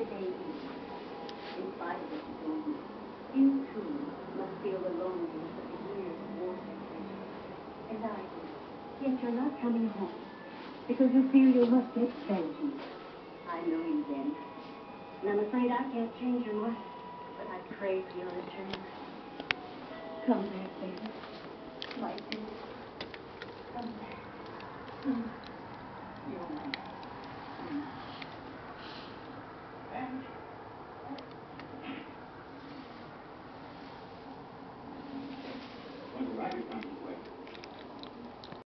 day is. In spite of what you told me, you too must feel the loneliness of the years of war separation, as I do. Yet you're not coming home because you feel you must get vengeance. I know you then. And I'm afraid I can't change your mind, but I pray for your return. Come back, baby. My dear. Come back.